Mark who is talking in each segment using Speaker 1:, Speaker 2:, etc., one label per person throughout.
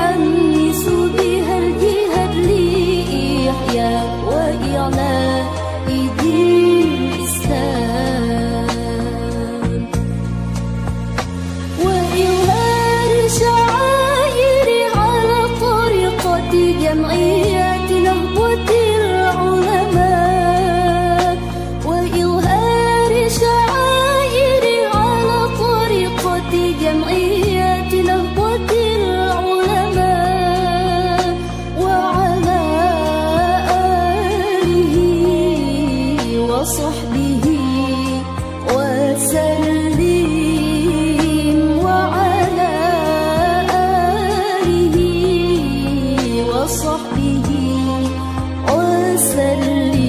Speaker 1: وتحمس بها الجهاد لإحياء وإعلاء دين الإسلام، وإظهار شعائره على طريقة جمعيات نهضة العلماء، وإظهار شعائره على طريقة جمعيات نهضة العلماء، وعلى آله وصحبه وسلم، وعلى آله وصحبه وسلم.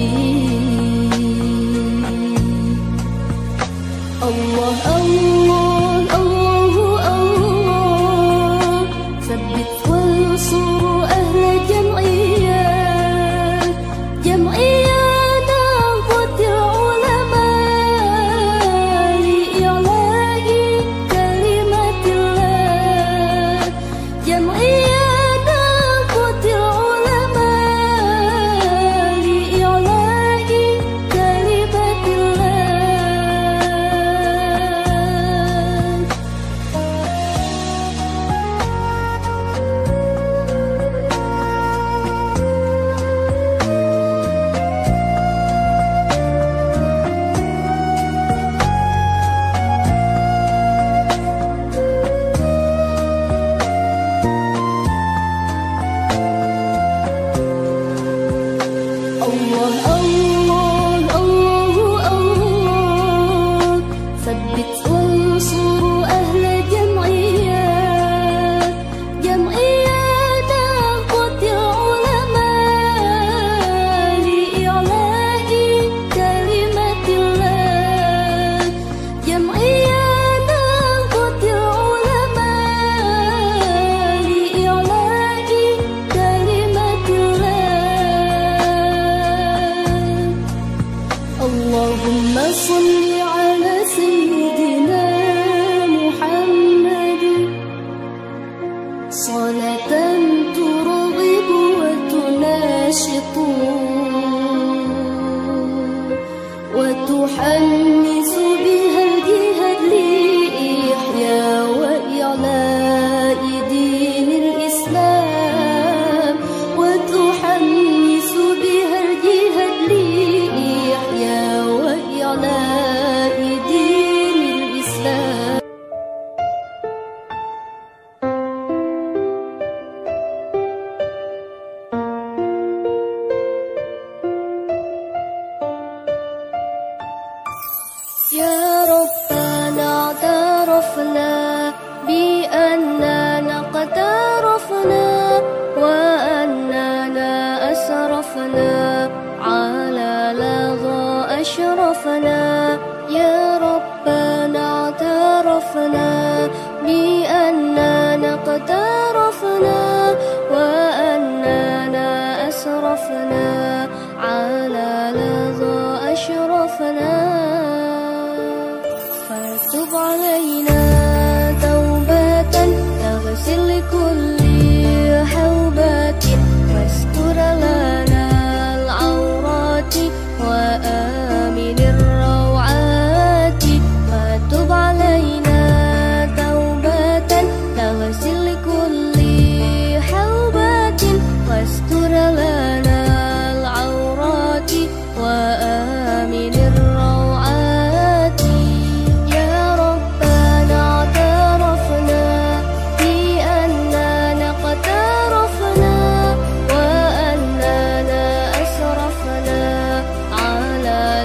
Speaker 1: الله الله الله الله، ثبت وانصر أهل جمعية نهضة العلماء لإعلاء كلمة الله، جمعية نهضة العلماء لإعلاء كلمة الله الله الله الله، ثبت وانصر أهل جمعية نهضة العلماء لإعلاء كلمة الله، جمعية نهضة العلماء لإعلاء كلمة الله. اللهم صل على سيدنا محمد صلاة ترغب وتناشط وتحمس بها الجهاد لإحياء وإعلاء دين الإسلام، وتحمس بها الجهاد لإحياء وإعلاء دين الإسلام. يا ربنا اعترفنا بأننا قد عرفنا وأننا أسرفنا على لظى أشرفنا، يا ربنا اعترفنا بأننا قد عرفنا وأننا أسرفنا على لظى أشرفنا، فتب علينا توبة تغسل لكل حوبة، واستر لنا العورات وآمن الروعات، فتب علينا توبة تغسل لكل حوبة، واستر لنا العورات وآمن الروعات. يا ربنا اعترفنا بأننا قد عرفنا وأننا أسرفنا على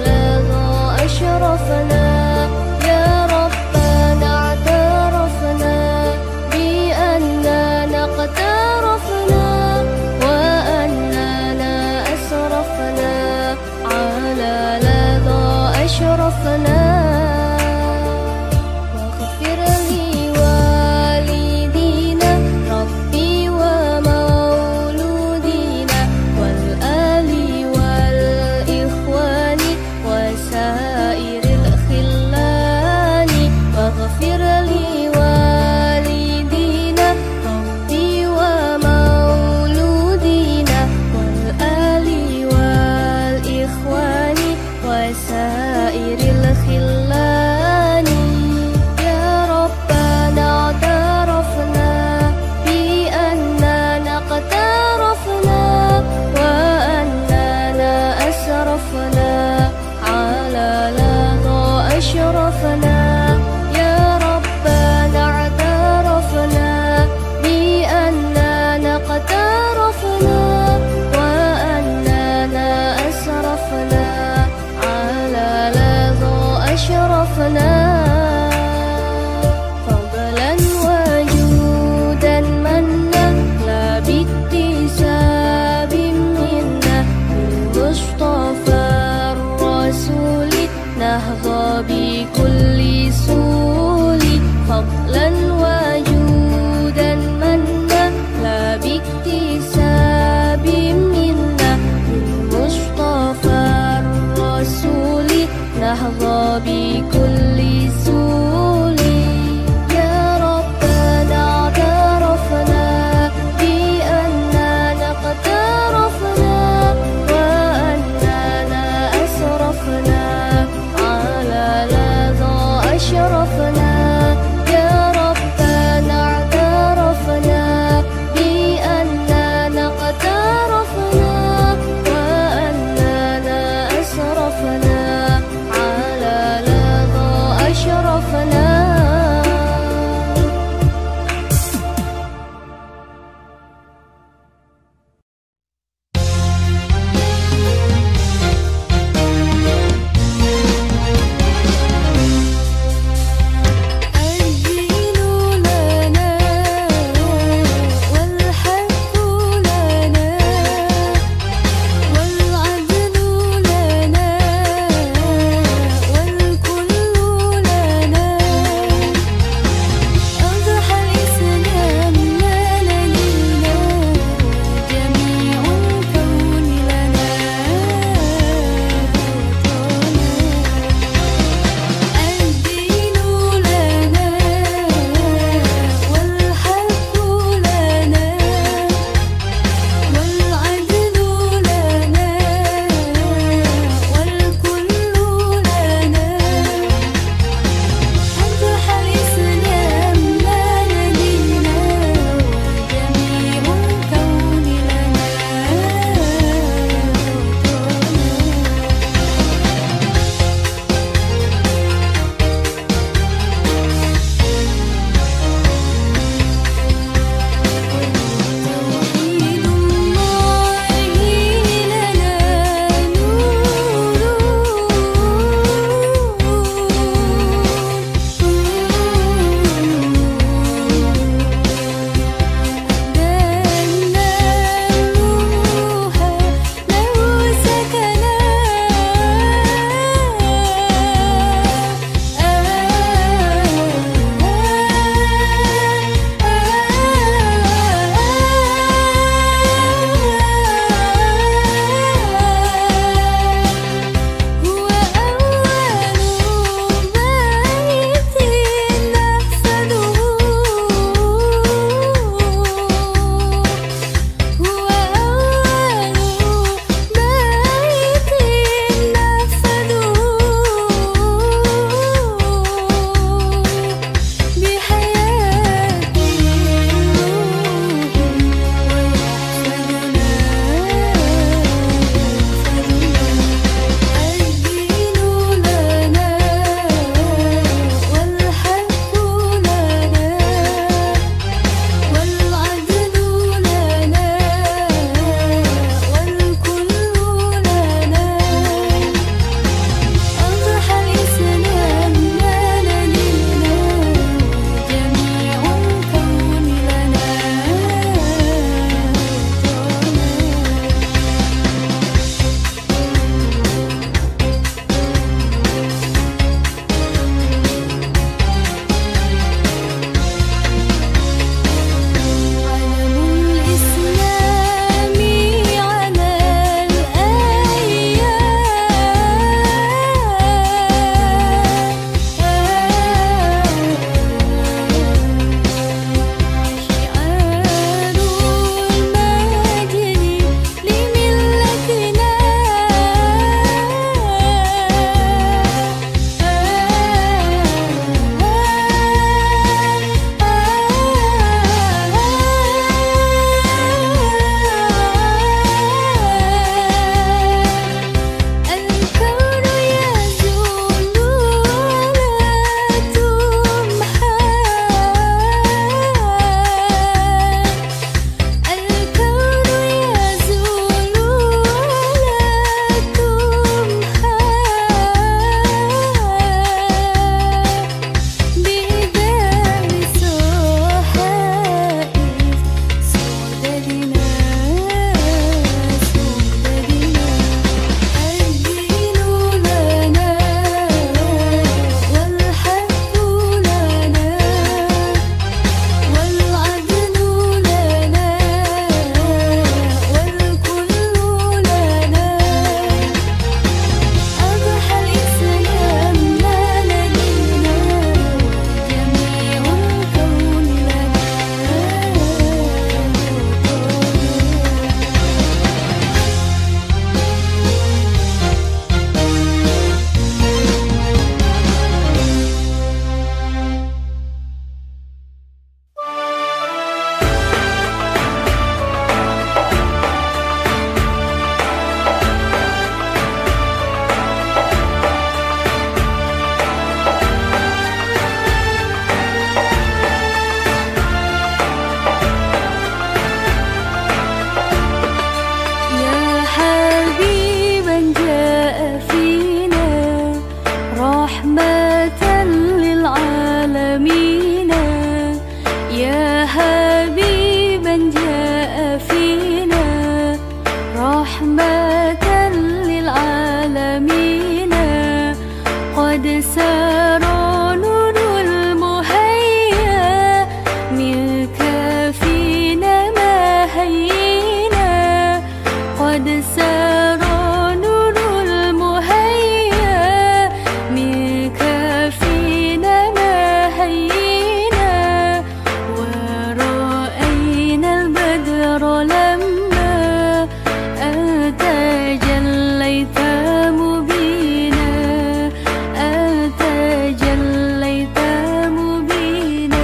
Speaker 1: ترى لما أنت جليت مبينا، أنت جليت مبينا.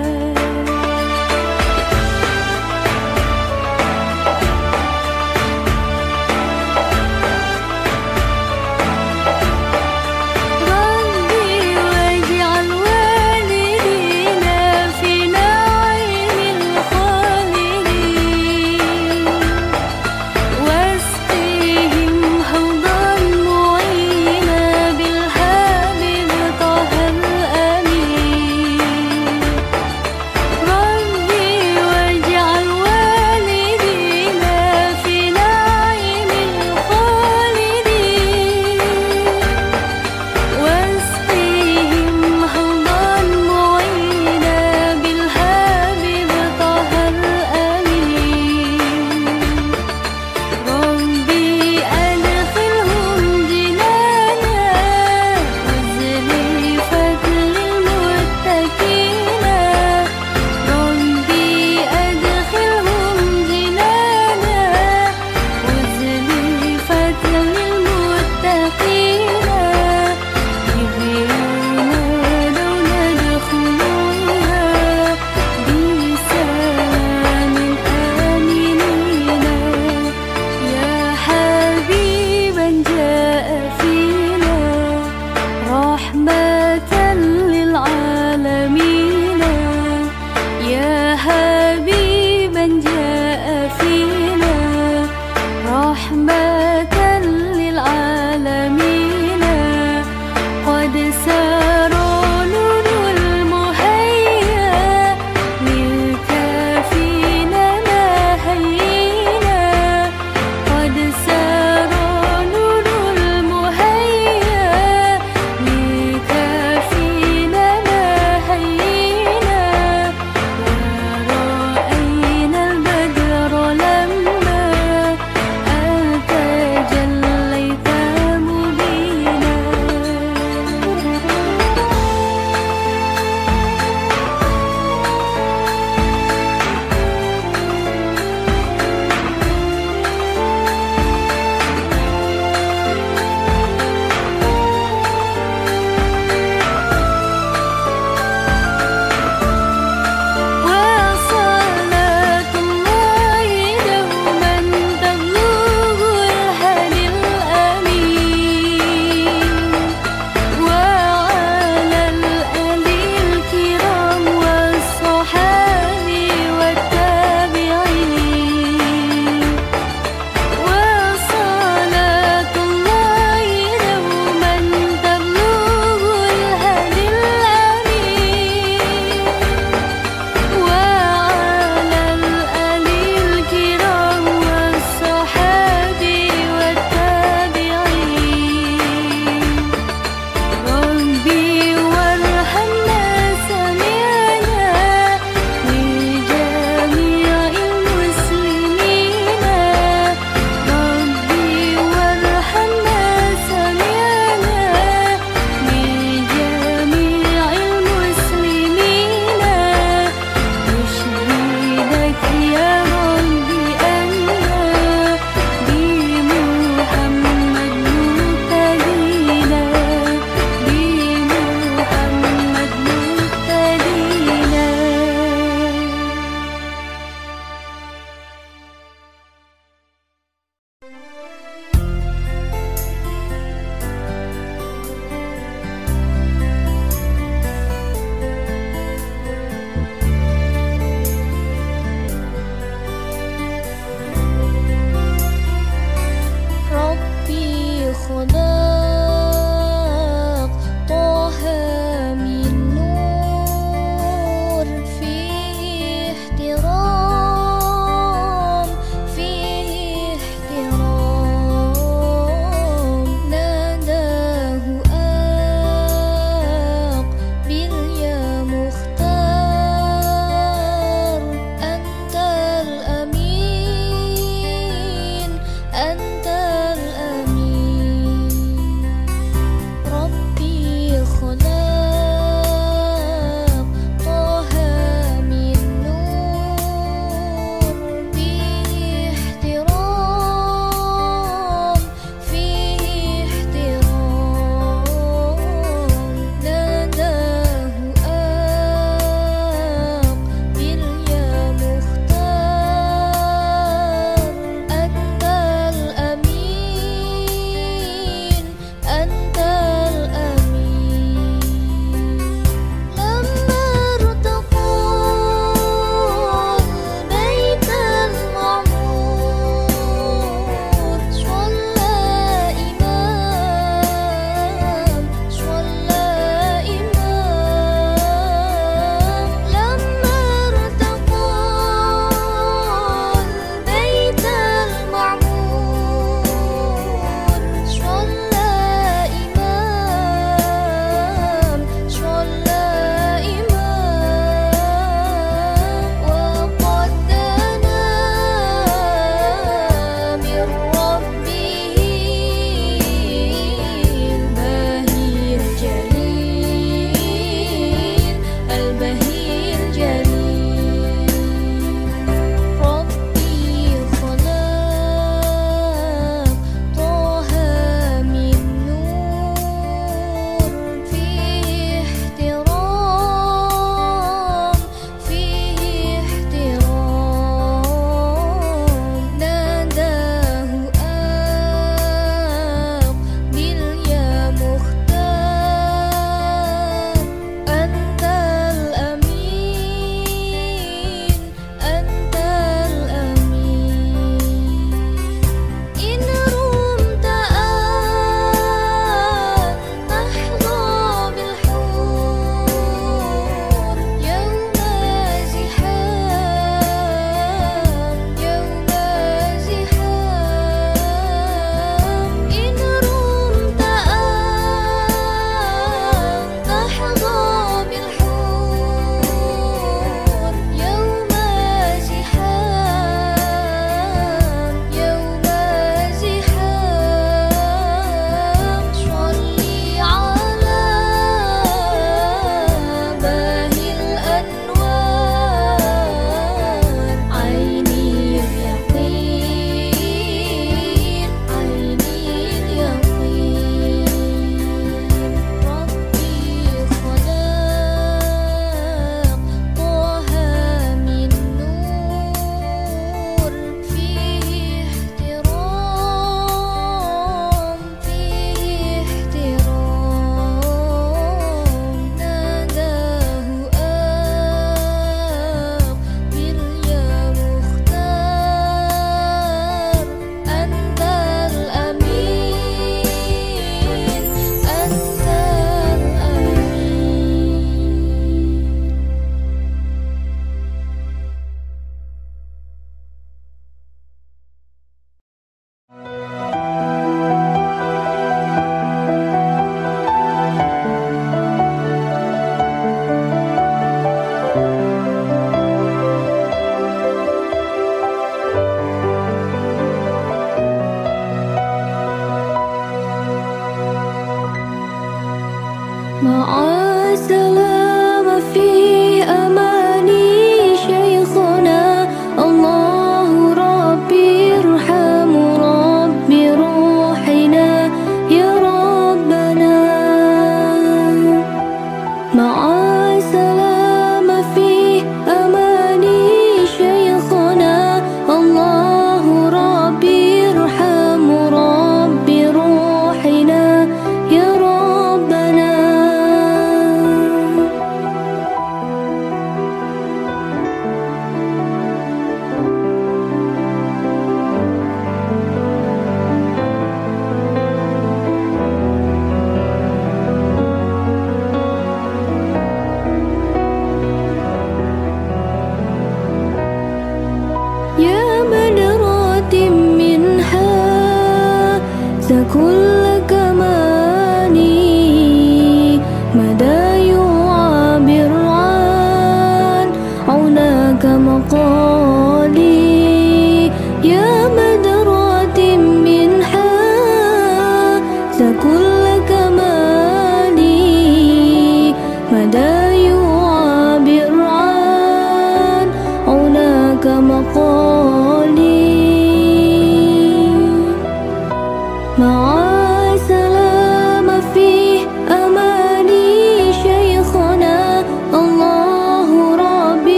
Speaker 1: ربي واجعل والدينا في نعيم الخالدين،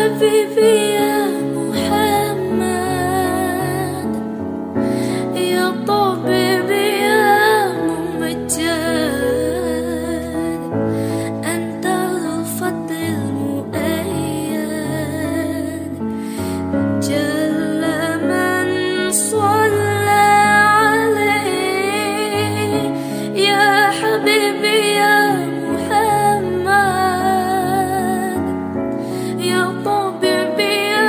Speaker 1: طبيبي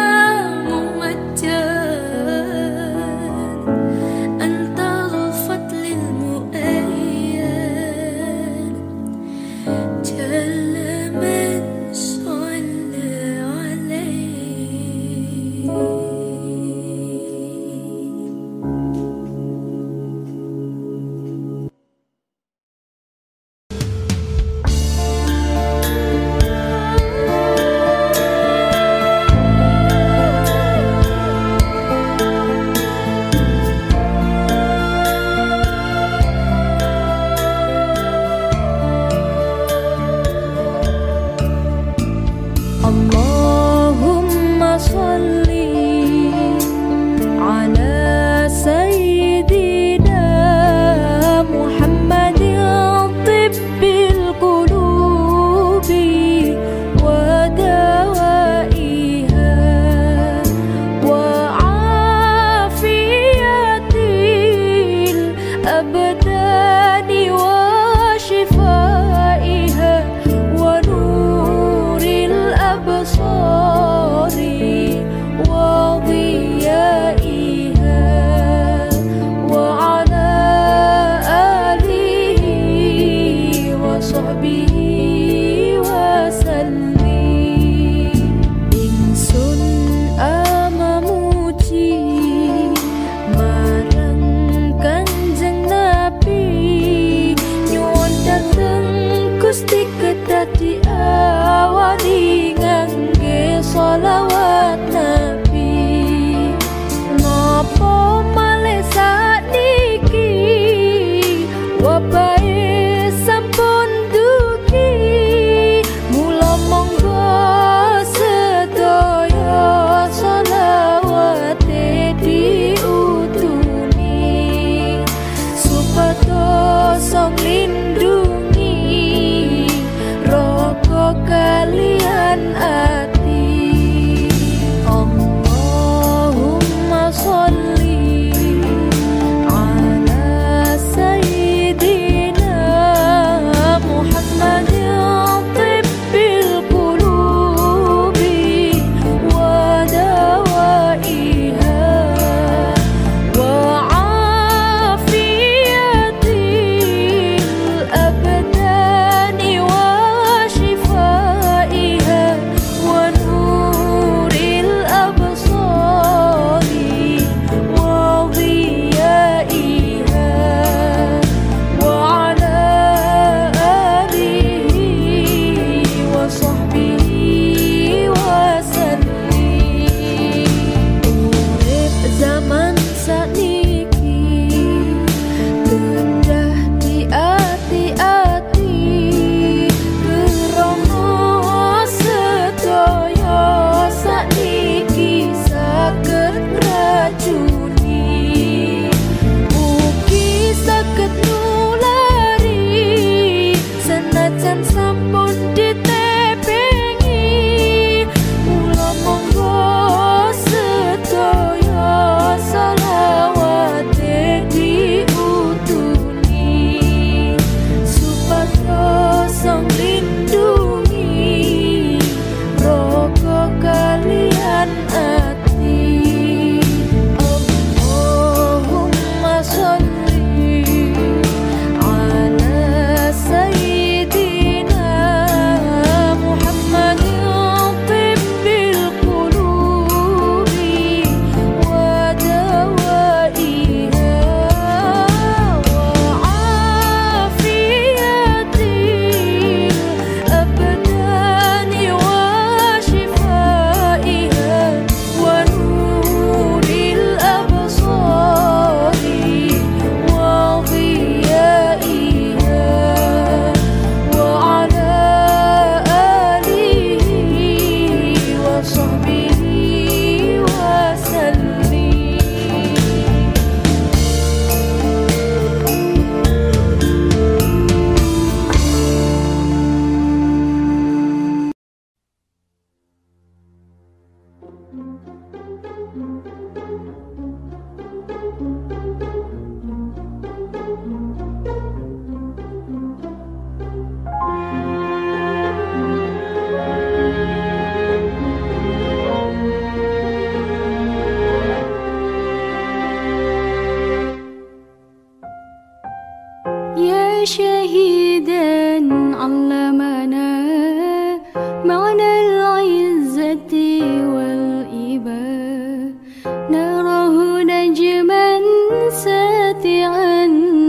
Speaker 1: معنى العزة والإباء. نراه نجما ساتعا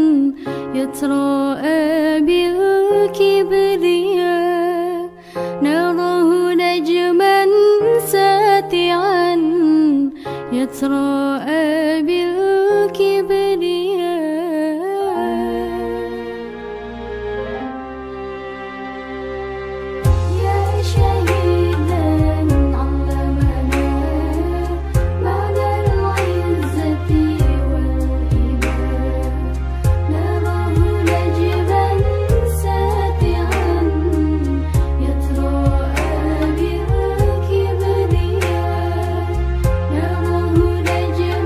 Speaker 1: يتراءى بالكبرياء. نراه نجما ساتعا يتراءى بالكبرياء. يا شهيدا علمنا معنى العزة والإباء. نراه نجما ساتعا يتراءى بالكبرياء. نراه نجما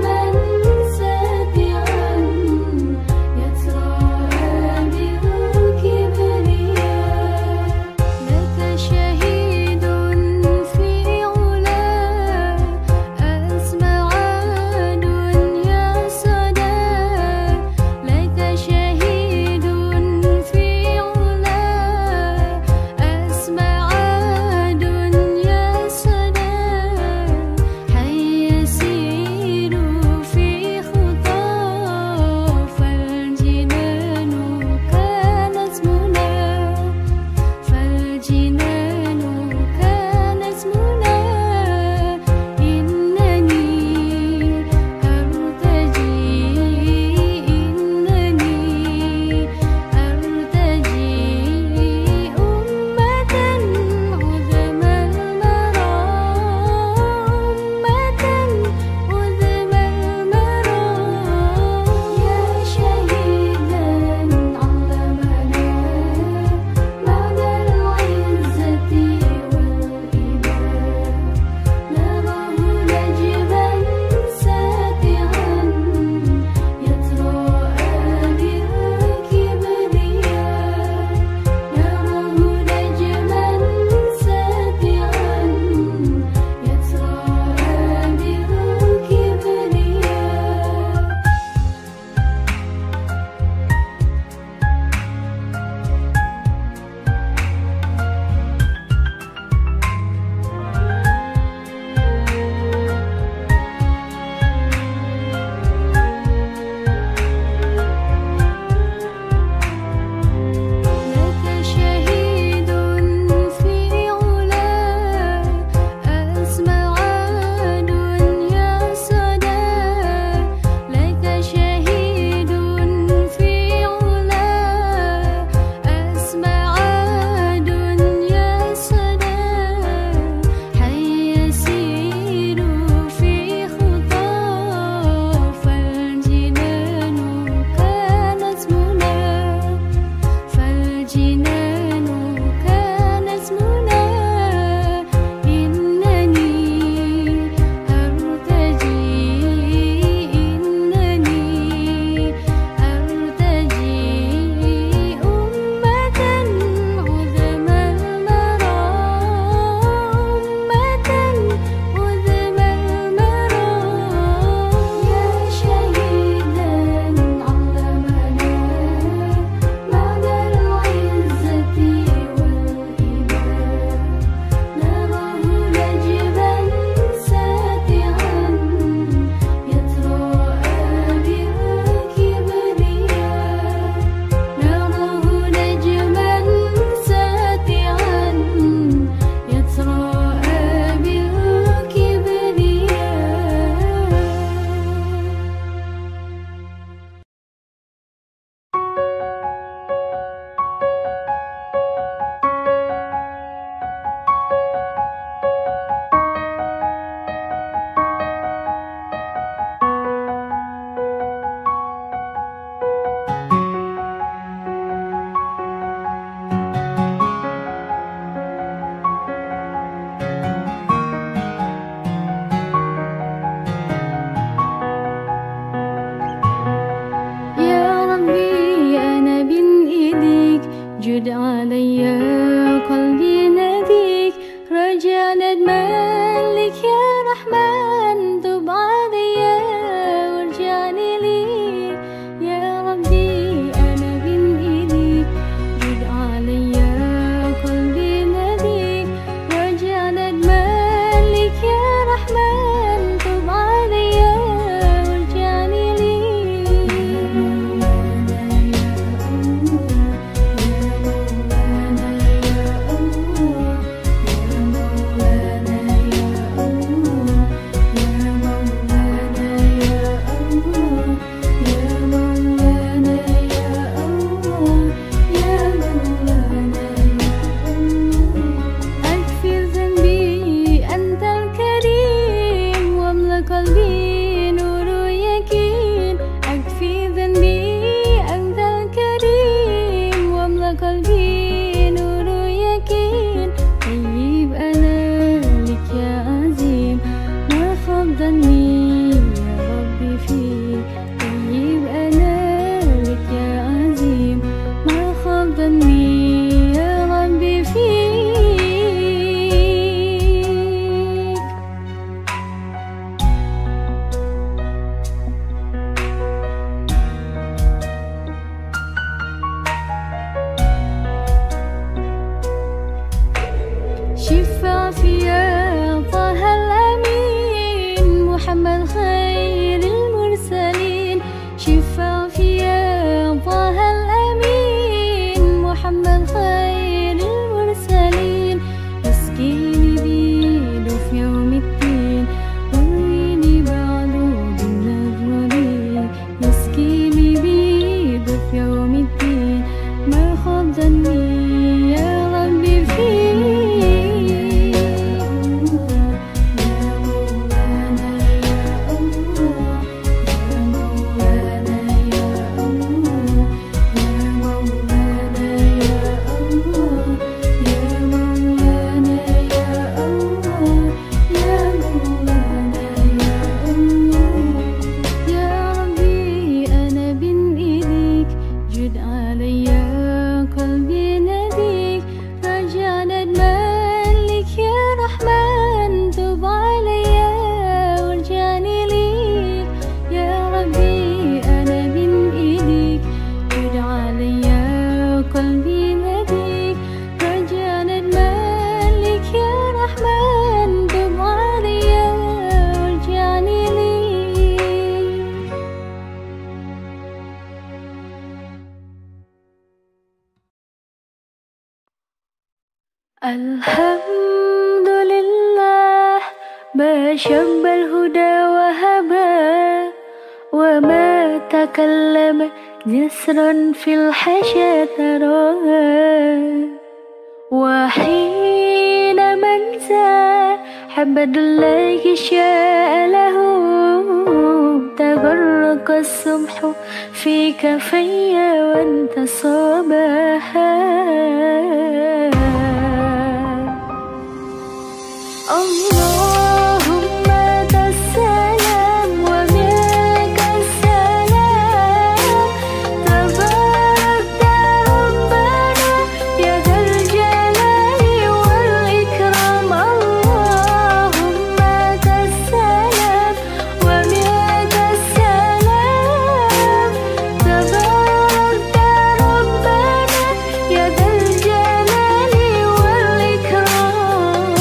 Speaker 1: شفع فيا طه الأمين محمد خير المرسلين شفع فيا طه الأمين محمد خير المرسلين اسقيني بيده في يوم الدين رويني بعده بالنجرين يسقيني بيده في يوم الدين ما خاب ظني يا ربي فيه الحمد لله ما شب الهدى وهبى وما تكلم جسرا في الحشا تراها وحين منسى حمد الله شاء له تبرك السمح في كفي وانتصابها اللهم أنت السلام ومنك السلام تباركت ربنا يا ذا الجلال والإكرام اللهم أنت السلام ومنك السلام تباركت ربنا يا ذا الجلال والإكرام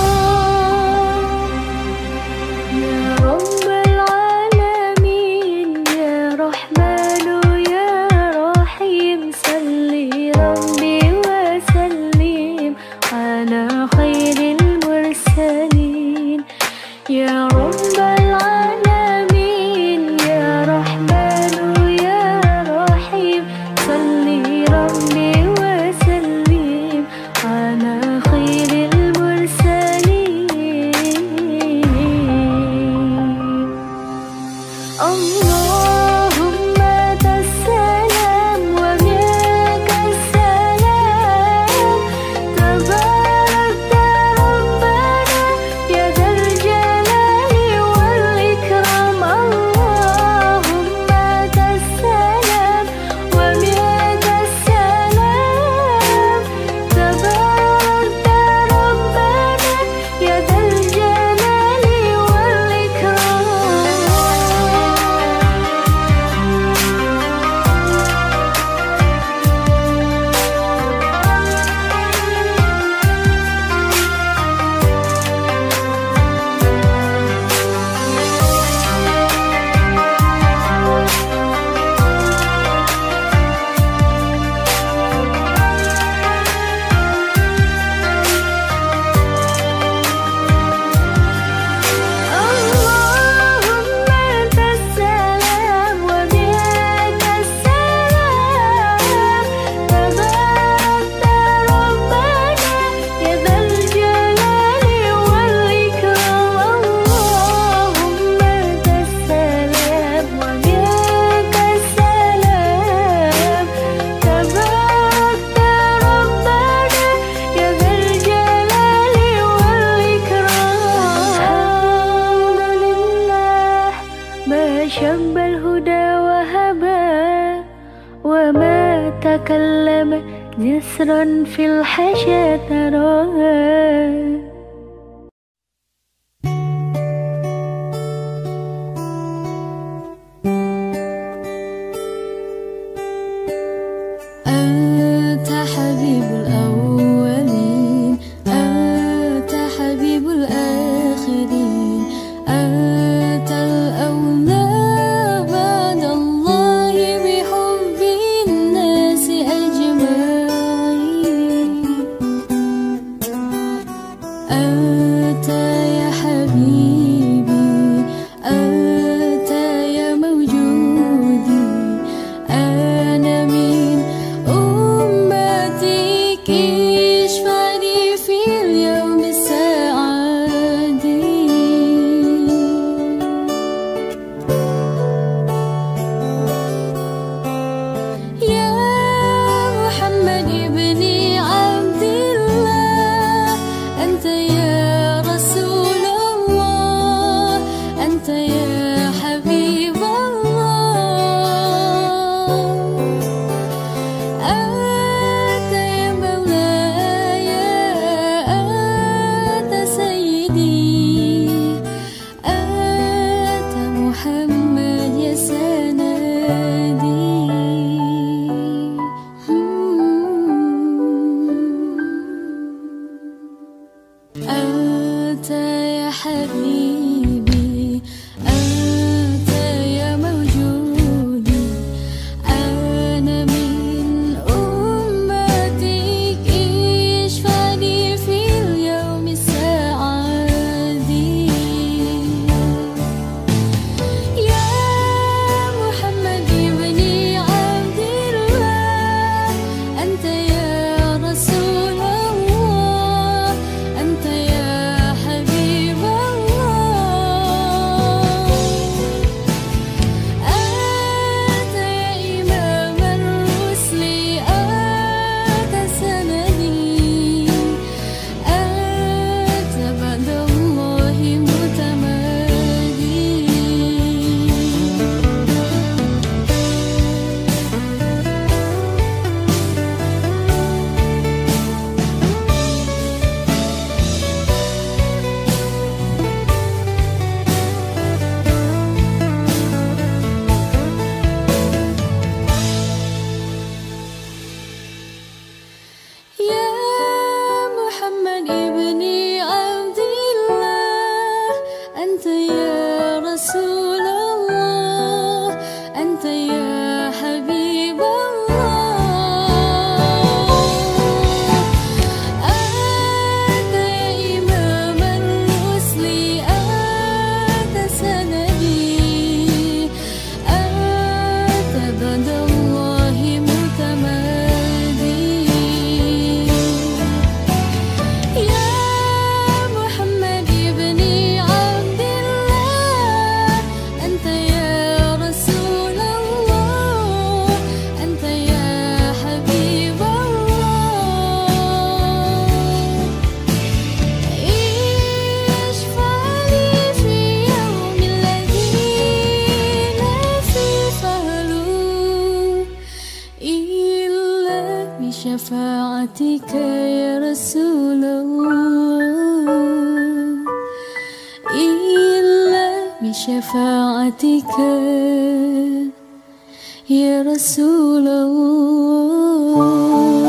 Speaker 1: يا رب العالمين يا رحمن يا رحيم صل ربي وسلم على خير المرسلين اللهم أنت السلام ومنك السلام تباركت ربنا يا ذا الجلال والإكرام اللهم أنت السلام ومنك السلام تباركت ربنا يا ذا الجلال والإكرام اللهم أنت السلام ومنك السلام تباركت ربنا يا ذا الجلال والإكرام اللهم أنت السلام ومنك السلام تباركت ربنا يا ذا الجلال والإكرام الحمد لله ما شب الهدى وهبى وما تكلم جسرا في الحشا تراها أنت حبيب الأولين أنت أنت يا حبيبي، أنت يا موجودي، أنا من أمتك، اشفعني في اليوم السعادي. يا محمد ابن عبد الله، أنت يا رسول الله، أنت يا حبيب الله، أنت يا مولاي، أنت سيدي، أنت محمد يا سندي. أنت يا حبيبي، أنت يا موجودي، أنا من أمتك، اشفعني في اليوم السعادي. يا محمد ابن عبد الله، أنت يا رسول الله، أنت يا حبيب الله، أنت يا إمام الرسل، أنت سندي، أنت بعد الله متمادي. يا محمد ابن عبد الله، أنت يا رسول الله، أنت يا حبيب الله، أنت يا إمام الرسل، أنت سندي، أنت بعد الله متمادي. يا محمد ابن عبد الله، أنت يا رسول الله، أنت يا حبيب الله، اشفع لي في يوم الذين في فعلوا إلا بشفاعتك يا رسول الله، إلا بشفاعتك يا رسول الله.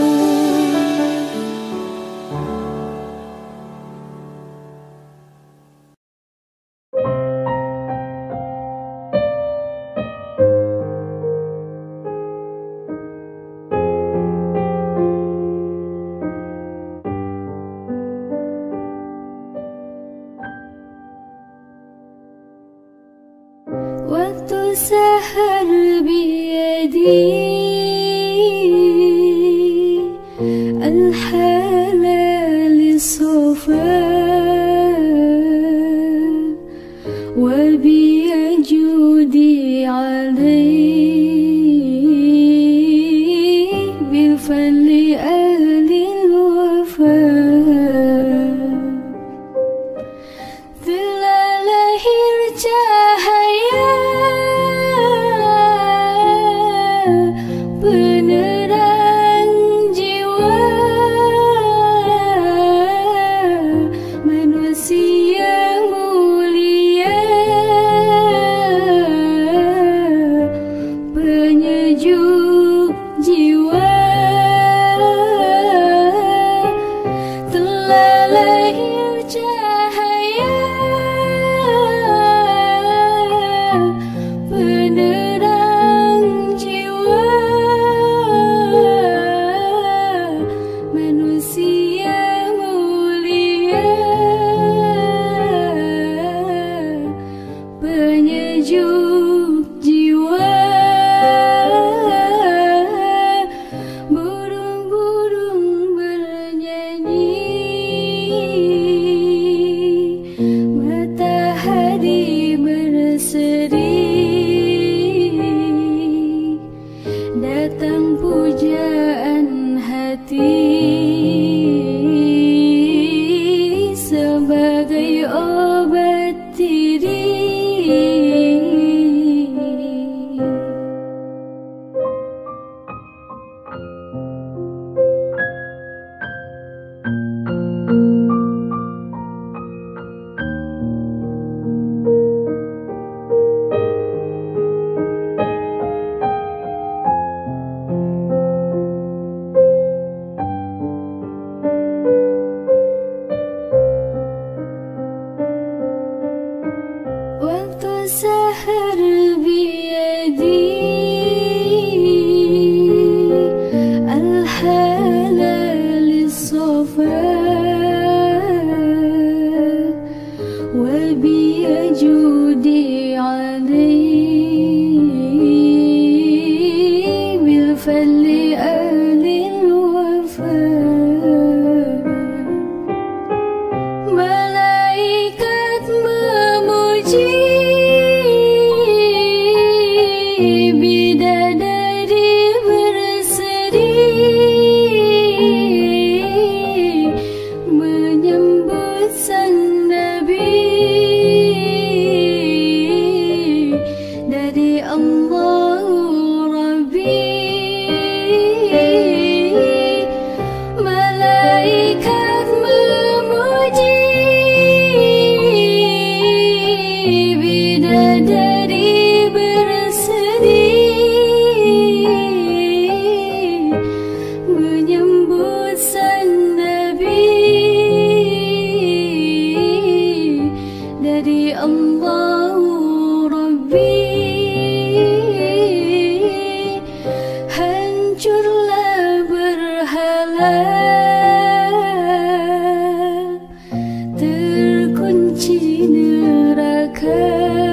Speaker 1: Waktu sahar biyadi الحلال صفا وبيجودي عليه بالفضل أهل الوفاء. Telah lahir cahaya penerang jiwa manusia mulia, penyejuk jiwa. Telah lahir cahaya penerang jiwa manusia mulia, وبيجودي علي بالفضل أهل الوفاء malaikat memuji bidadari berseri menyambut sang Nabi dari Allah Rabbi. Malaikat memuji bidadari berseri menyambut sang Nabi dari Allah Rabbi. Hancurlah berhala, terkunci neraka,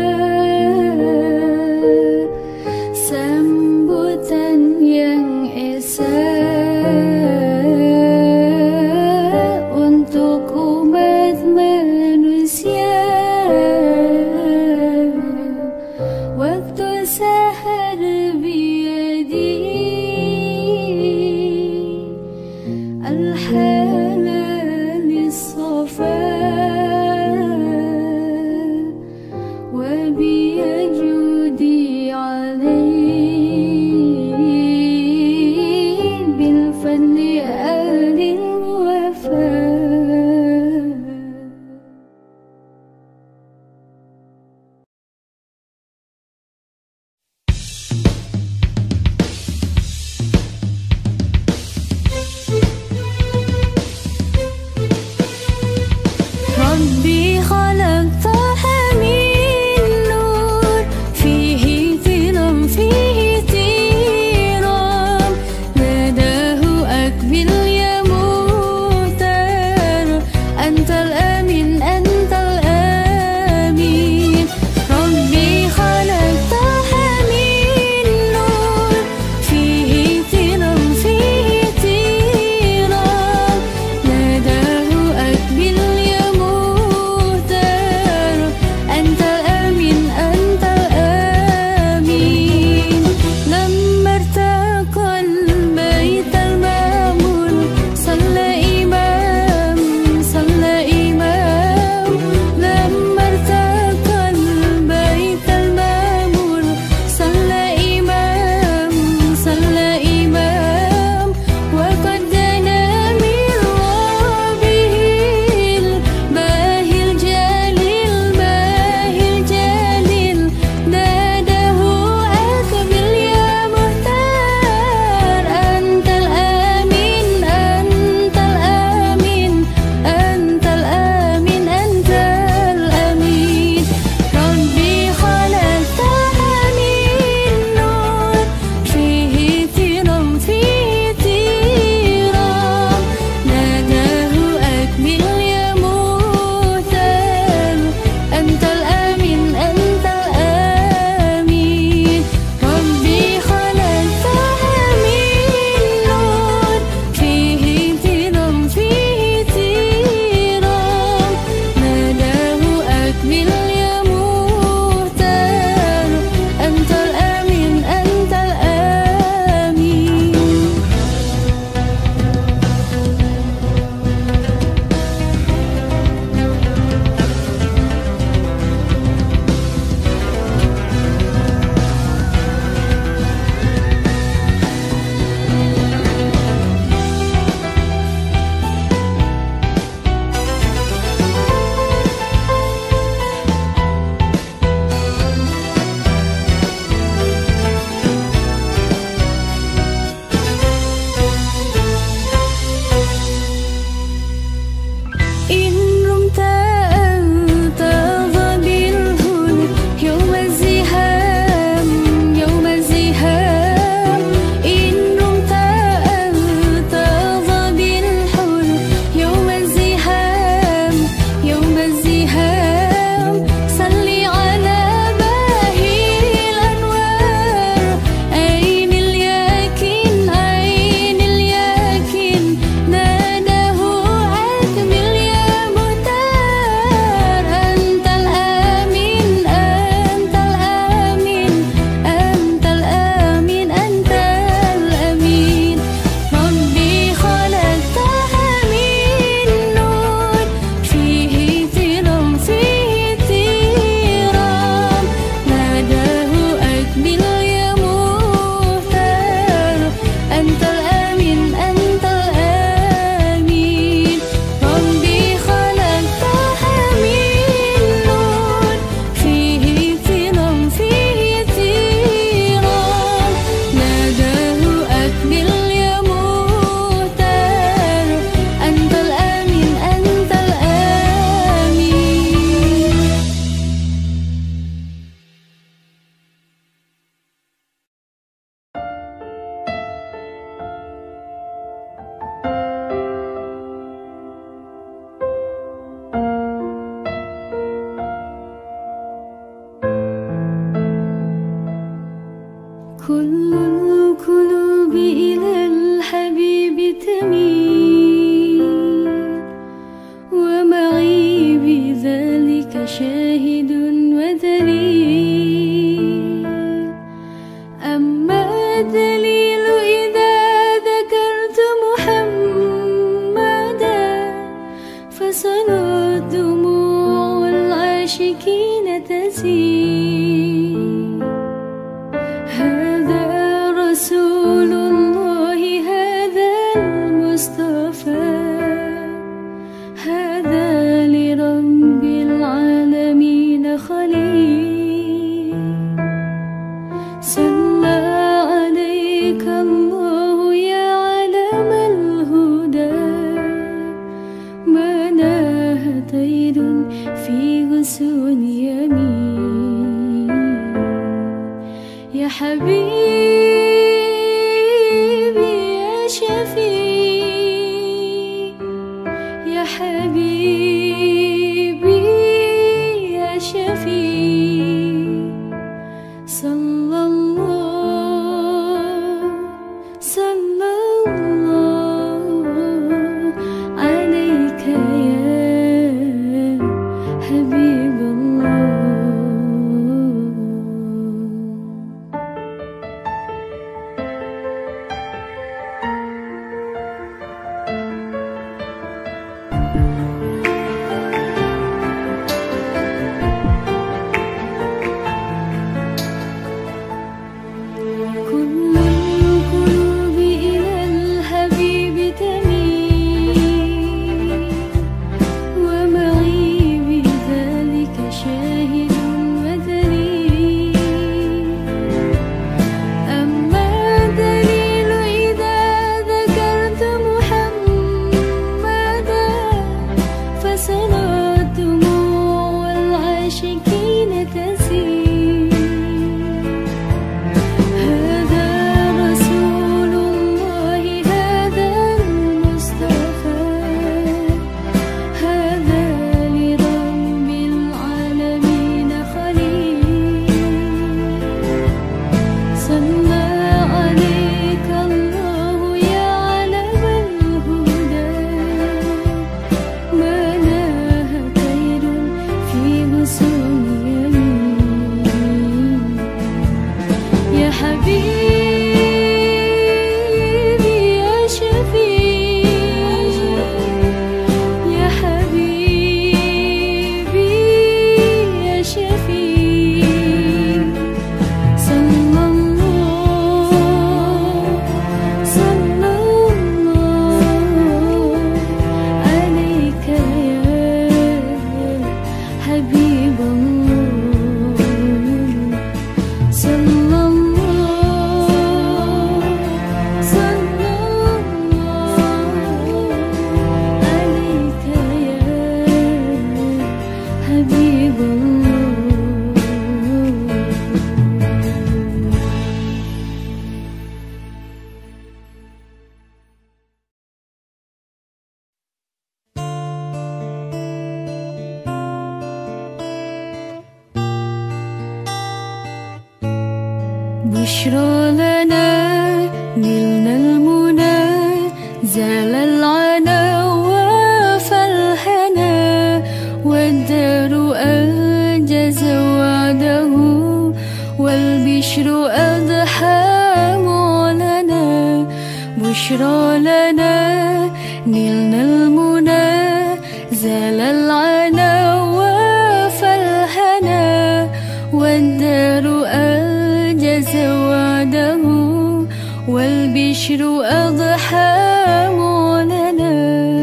Speaker 1: sambutan yang esa untuk umat manusia. Waktu sahar biyadi الحلال الصفاء وبيجودي علي بالفضل أهل الوفاء. شاهد ودليل. أما الدليل إذا ذكرت محمدا فصارت دموع العاشقين تسيل. هذا رسول الله، هذا المصطفى، هذا لرب العالمين خليل. صلى عليك الله يا علم الهدى، ما ناه طير في غصون يمين. يا حبيبي يا شفيع، يا حبيبي يا شفيع. صلى الله صلى الله عليك يا حبيب الله. كل القلوب إلى الحبيب تميل، ومعي بذلك شاهد ودليل. أما الدليل إذا ذكرت محمدا فصارت دموع العاشقين تسيل. هذا رسول الله، هذا المصطفى، هذا لرب العالمين خليل. صلى عليك الله يا علم الهدى، ما ناه طير في غصون يمين. يا حبيبي يا شفيع، يا حبيبي يا شفيع. صلى الله صلى الله عليك يا حبيب الله. صلى الله صلى الله عليك يا حبيب الله. بشرى لنا نلنا المنى، زال العنا وفالهنا، والدار أنجز وعده، والبشر أضحى معلنا. بشرى لنا نلنا المنى، زال العنا وفالهنا، والدار أنجز وعده، والبشر أضحى معلنا.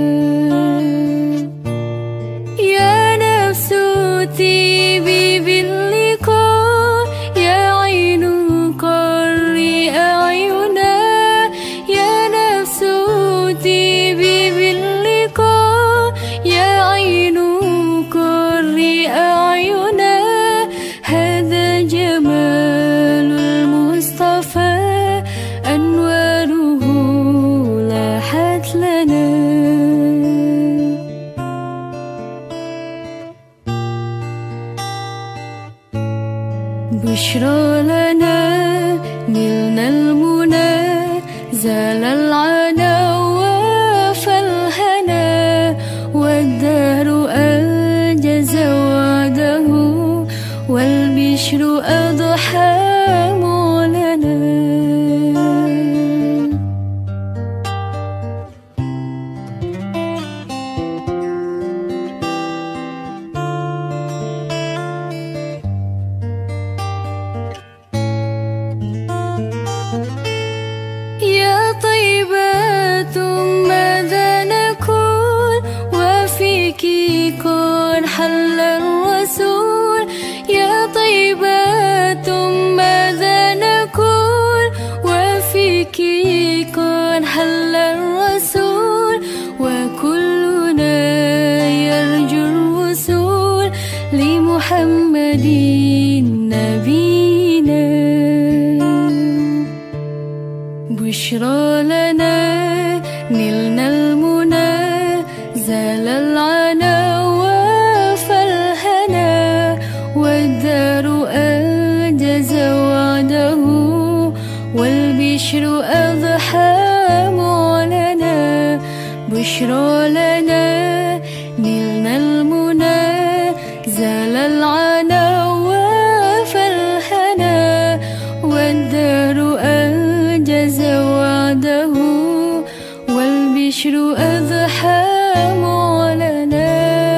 Speaker 1: يا نفس طيبي باللقاء، يا عين قري أعينا. يا نفس طيبي باللقاء، يا عين قري أعينا. هذا جمال المصطفى، أنواره لاحت لنا. بشرى لنا نلنا المنى، زال العنا وفالهنا، والدهر أنجز وعده، والبشر أضحى مولانا. يا طيبات ماذا نقول وفيك كن حل الرسول. يا طيبات ماذا نقول وفيك كن حل الرسول. وكلنا يرجو الوصول لمحمد نبينا. بشرى لنا نلنا المنى زال العنا وفالهنا. والدار أنجز وعده والبشر أضحى مولانا. بشرى لنا نلنا المنى زال العنا وفالهنا. والدار أنجز وعده والبشر أضحى مولانا.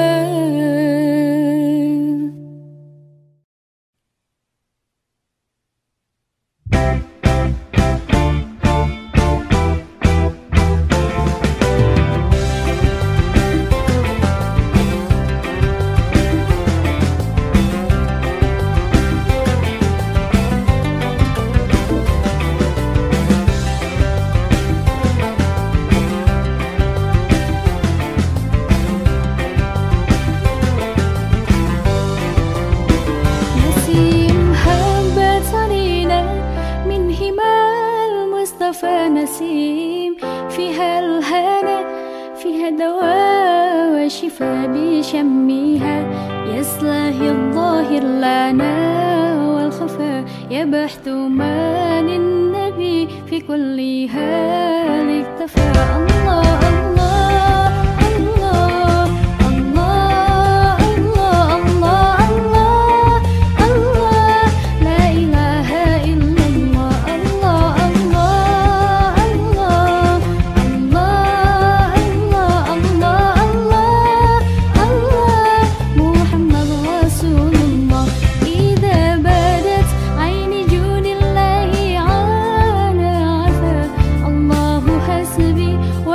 Speaker 1: نسيم فيها الهنا فيها دواء وشفاء بشمها. يصلح الظاهر لنا والخفاء يبحث ما للنبي في كل حال اكتفى. الله الله الله الله الله الله الله الله لا إله إلا الله. الله الله الله الله الله الله الله محمد رسول الله. إذا بدت عين جود الله عانى عفا. الله حسبي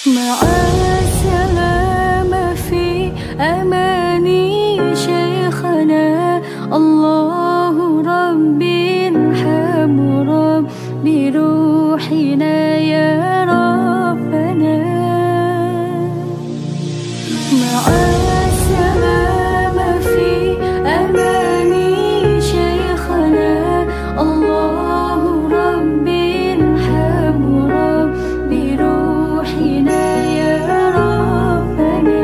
Speaker 1: مع السلامة في أماني شيخنا، الله ربي ارحم ربي روحنا يا ربنا. مع السلامة في أماني شيخنا، الله ربي ارحم ربي روحنا يا ربنا.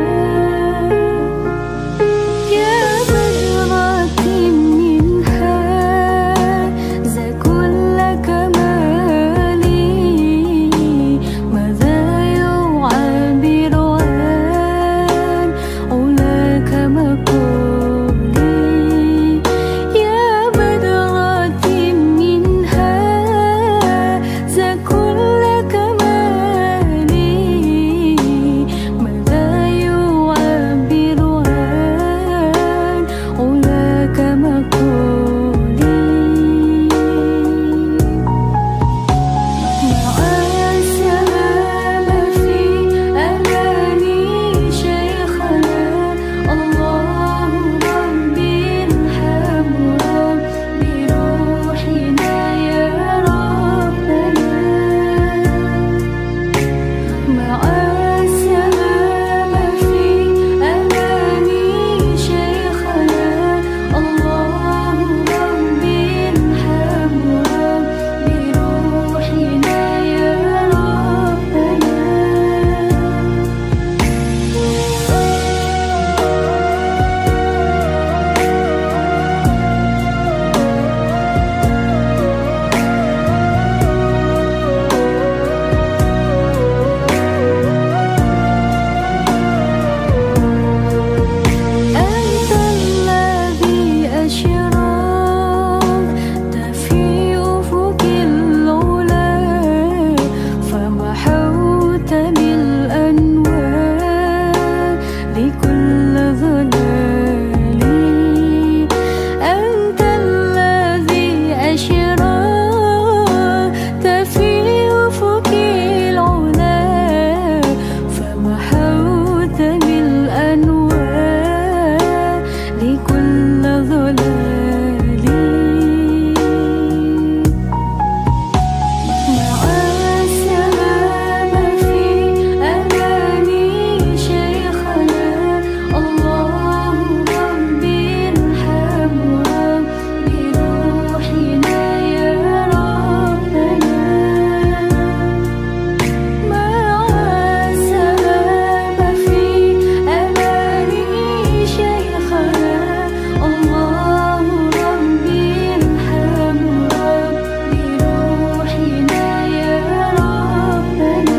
Speaker 1: يا بدرة منها ذا كل كمالي، ماذا يعبر عن علاك مقولي. يا بدرة منها ذا كل كمالي، ماذا يعبر عن علاك مقولي. مع السلامة في أماني شيخنا، الله ربي ارحم ربي روحنا يا ربنا. مع السلامة في أماني شيخنا، الله ربي ارحم ربي روحنا يا ربنا. أنت الذي أشرقت في أفق العلا، فمحوت بالأنوار لكل ظلالي. أنت الذي أشرقت في أفق العلا، فمحوت بالأنوار لكل ظلالي. مع السلامة في أماني شيخنا، الله ربي ارحم ربي روحنا يا ربنا. مع السلامة في أماني شيخنا، الله ربي ارحم ربي روحنا يا ربنا.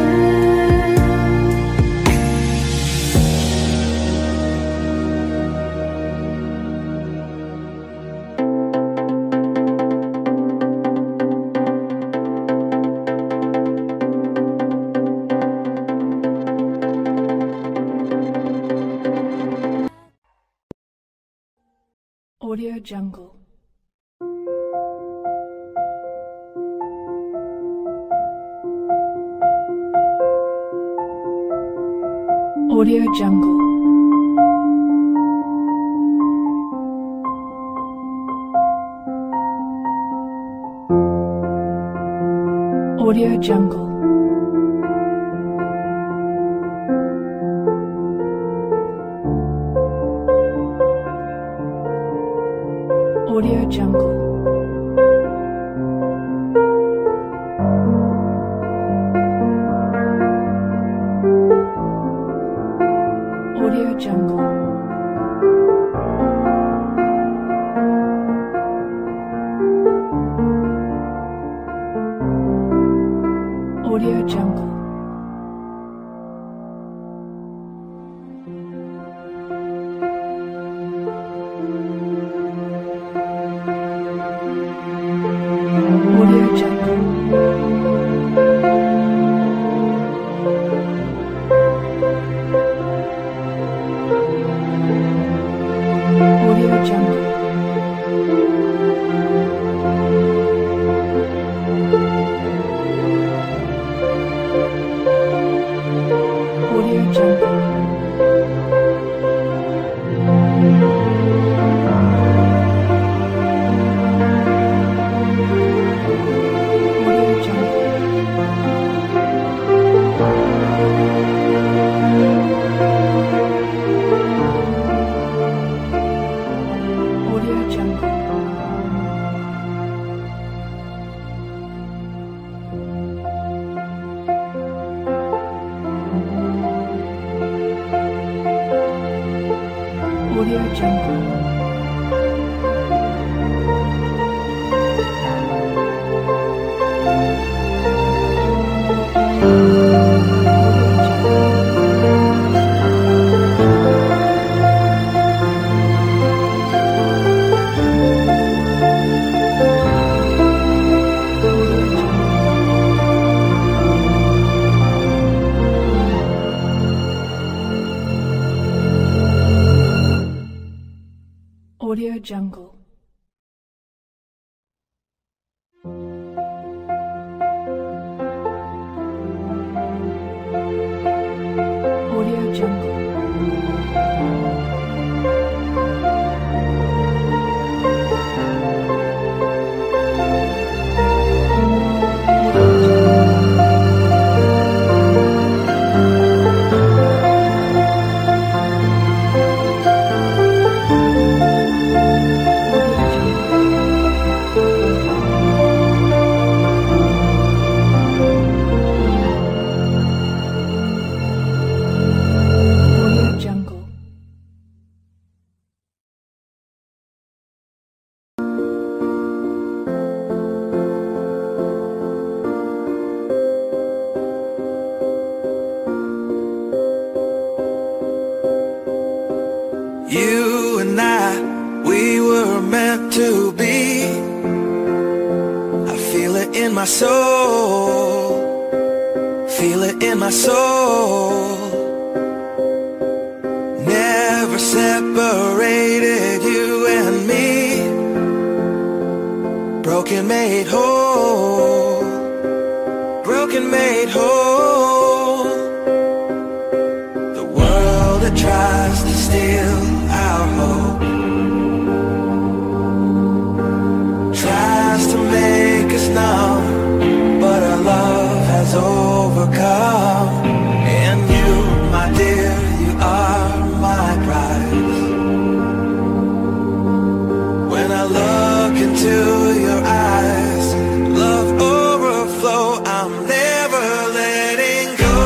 Speaker 2: Audio Jungle. Audio Jungle. Audio Jungle. Audio Jungle. Audio Jungle. Audio Jungle. Audio Jungle. Audio Jungle. Audio Jungle. Audio Jungle. Audio Jungle.
Speaker 3: You and I, we were meant to be. I feel it in my soul, feel it in my soul. Never separated, you and me. Broken made whole, broken made whole. The world that tries to steal our hope tries to make us numb, but our love has overcome. And you, my dear, you are my prize. When I look into your eyes, love overflow, I'm never letting go.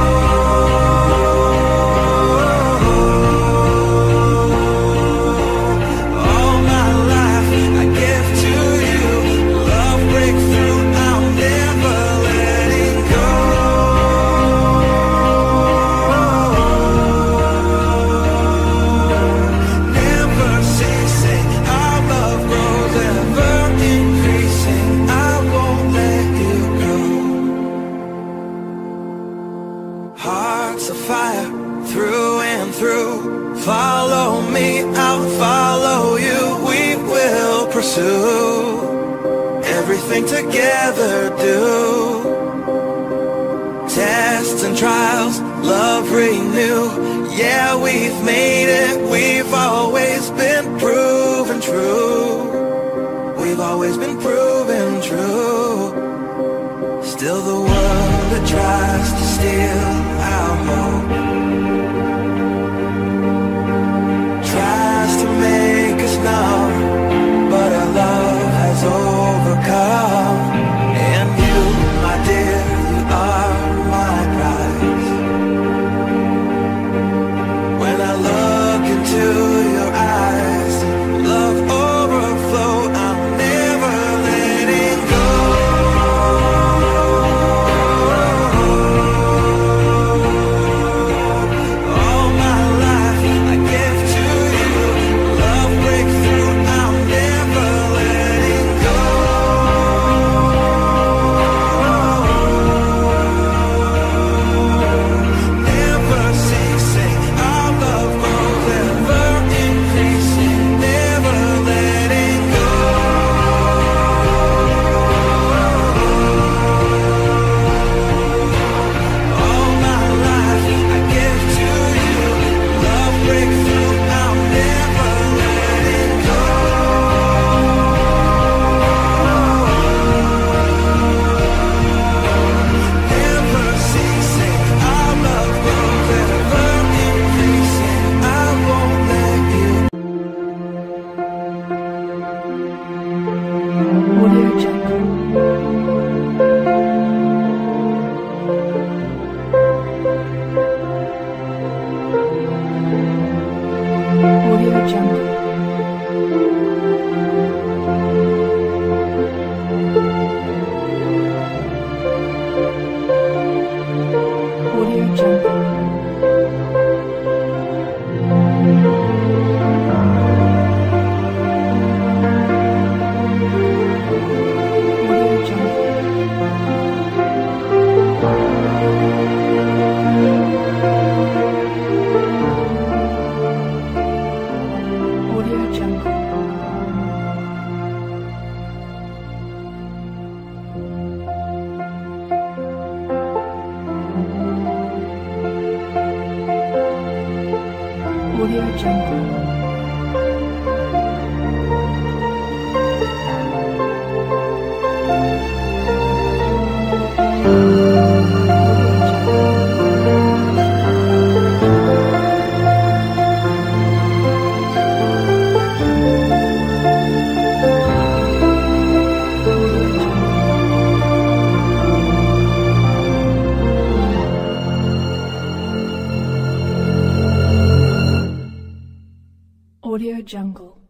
Speaker 3: Hearts of fire through and through. Follow me, I'll follow you. We will pursue everything together, do tests and trials, love renew. Yeah, we've made it, we've always been proven true. We've always been proven true. Still the world that tries to steal our hope tries to make us numb, but our love has overcome. And you, my dear, you are my prize. When I look into your eyes, love overflow, I'm never letting go.
Speaker 2: Audio Jungle. Audio Jungle.